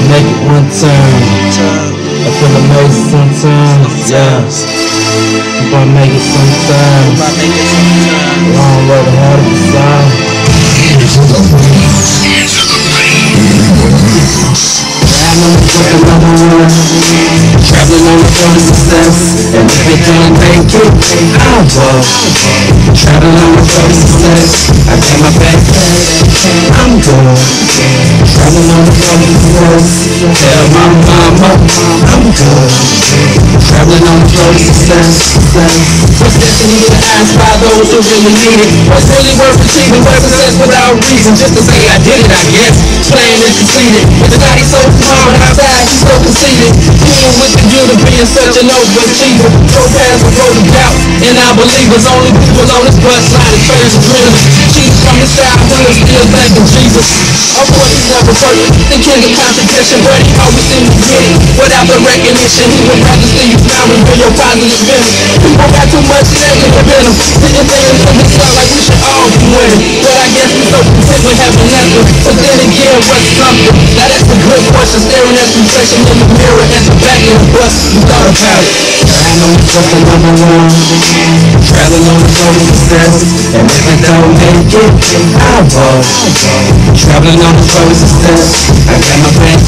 make it one time. I feel amazing sometimes, yeah. I'm gonna make it sometimes. Long road to hell to the side. Traveling on the road to success, and if it don't make it, I will. Traveling on the road to success, I got my back, I'm good. Traveling on the road to success, tell my mama, I'm good. Traveling on the road to success, what's destiny to ask by those who really need it? What's really worth achieving? What success without reason? Just to say I did it, I guess. Playing and conceited, but tonight he's so smart outside, he's so conceited. Dealing with the guilt of being such an overachiever. Go past the road of doubt, and I believe there's only people on this bus line that fails and dreams. Cheats from his childhood, still thanking Jesus. Of course he's never perfect, the king of competition, but he always seems to get it. Without the recognition, he would rather see you smile and bring your positive image. People got too much negative in them, sitting there and it sound like we should all be winning. But I guess we're so content with having nothing. But then again, what's something? Now that's a good question, staring at reflection in the mirror at the back of the bus. You thought about it. I know it's just another one. Traveling on the road to success, and if it don't make it, I will. Traveling on the road to success, I got my back,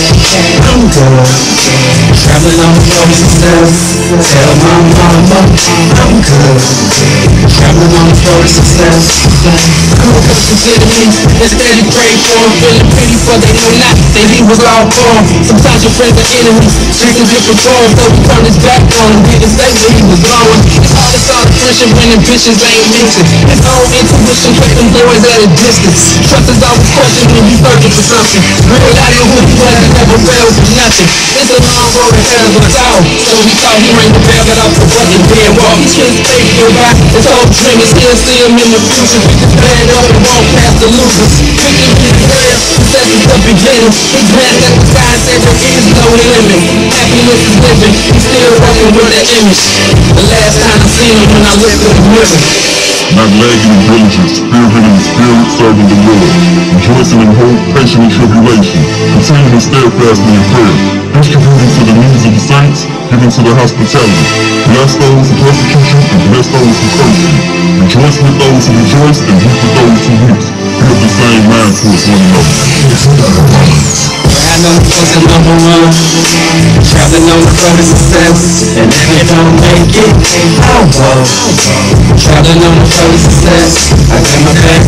I'm good. Traveling on the road to success, tell my mama, I'm good. Traveling on the road to success, I'm a consider me, instead of pray for him, feeling pity for they know not that he was all for him. Sometimes your friends are enemies, drinking different forms, so he turned his back on him, didn't say where he was going. It's hard to start a friendship when ambitions ain't mentioned. His own intuition kept them boys at a distance. Trust is always questioned when you searching for something. Real out of who he was, he never failed for nothing. It's a long road ahead of us all, so he thought he rang the bell, got off the bus and then walked. He couldn't stay goodbye, his whole dream is he'll see him in the future. We can stand up and walk past the losers. Picking his prayer, success is the beginning. He glanced at the sky and said there is no limit. Happiness is living, he's still working with that image. The last time I seen him when I looked in the mirror. Not lagging in diligence, spearheading the spirit, serving the Lord, rejoicing in hope, patient in tribulation, continuing steadfastly in prayer, distributing to the needs of the saints, giving to the hospitality. Bless those who persecute you, and bless those who curse you. Rejoice with those who rejoice, and weep with those who weep. Be of the same mind towards one another. I know it's supposed to number one. Traveling on the road to success, and if it don't make it, I will. Traveling on the road to success, I got my back,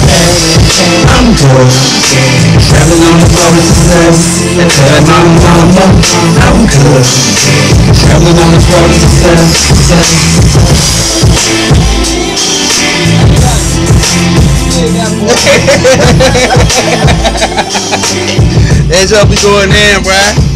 I'm good. Traveling on the road to success, and tell my mama, I'm good. Traveling on the road to success. That's how we going in, bruh.